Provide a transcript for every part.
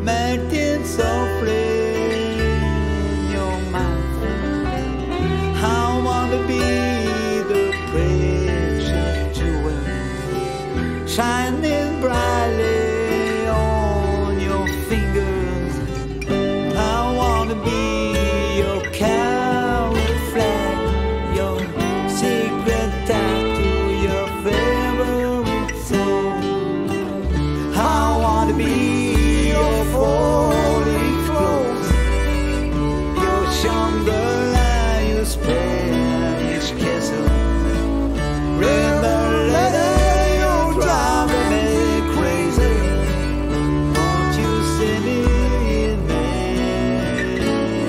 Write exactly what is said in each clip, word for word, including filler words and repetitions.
melting softly in your mouth. I wanna be the precious jewel shining brightly on your fingers. I wanna be your carrot flag, your secret tattoo, your favorite song. I wanna be your falling clothes, your chandelier, your Spanish castle. Read the letter you're driving me crazy. Won't you send it immediately?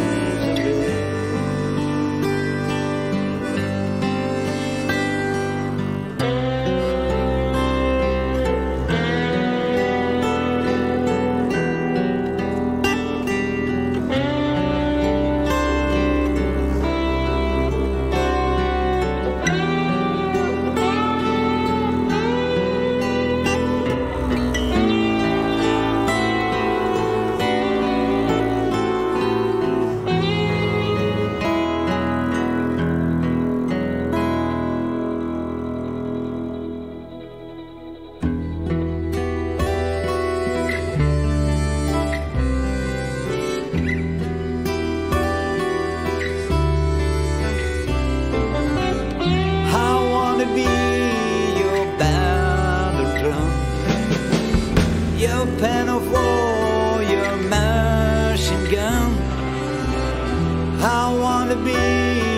I wanna be your battle drum, your pen of war, your machine gun. I wanna be